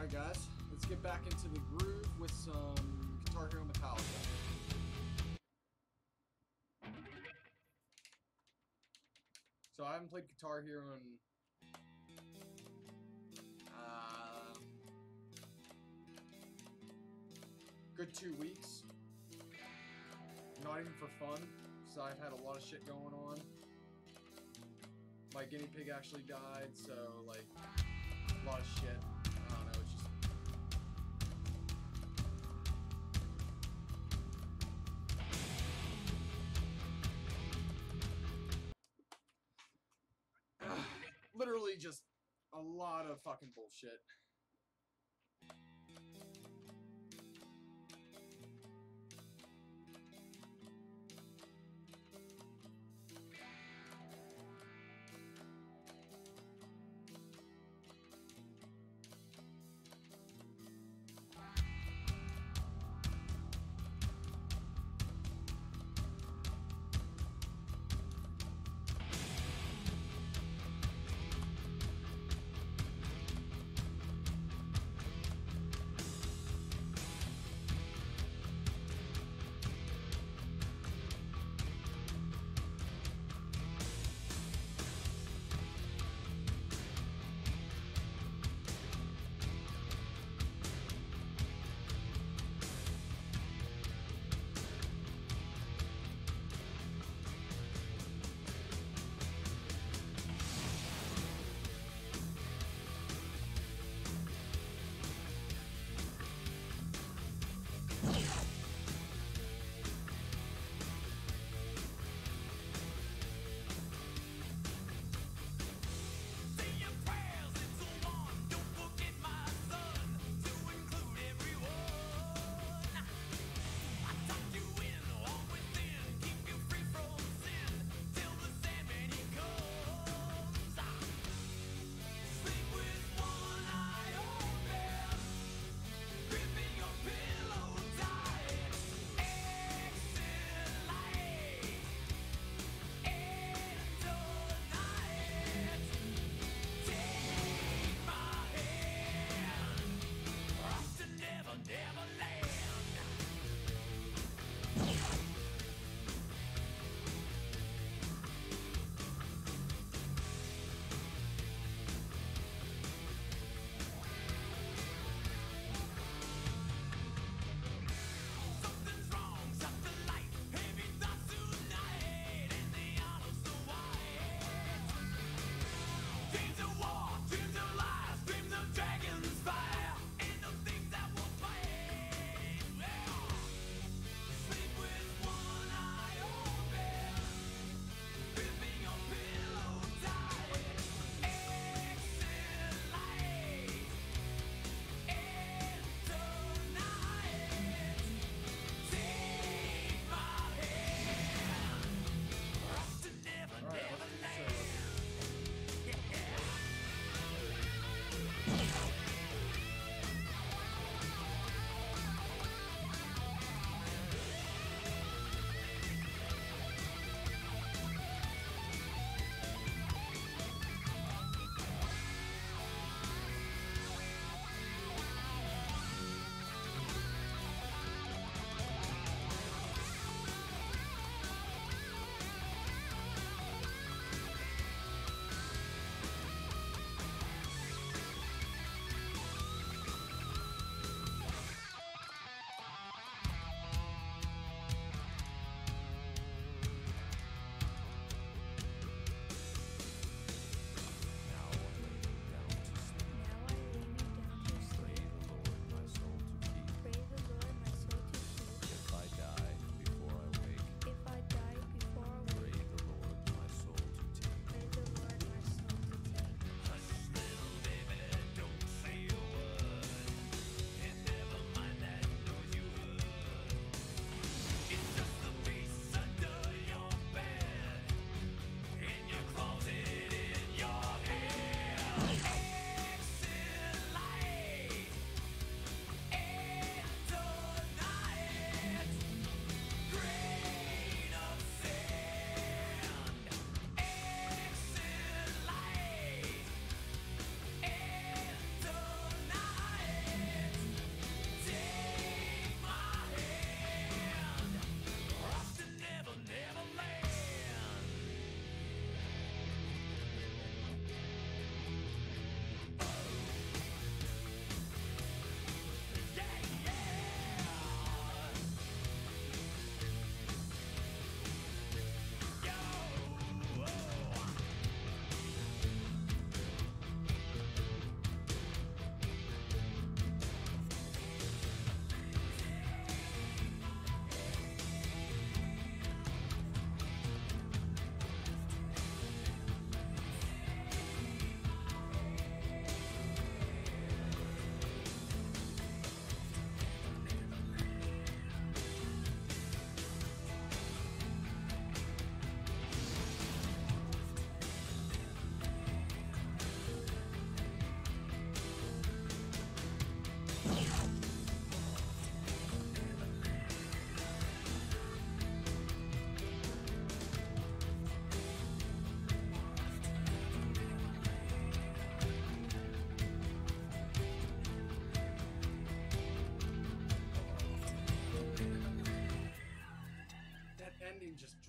Alright guys, let's get back into the groove with some Guitar Hero Metallica. So I haven't played Guitar Hero in good 2 weeks. Not even for fun, because I've had a lot of shit going on. My guinea pig actually died, so like a lot of shit. I don't know, it's just literally just a lot of fucking bullshit.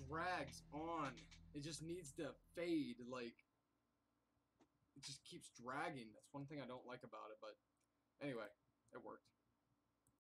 drags on. It just needs to fade. Like, it just keeps dragging. That's one thing I don't like about it. But anyway, it worked.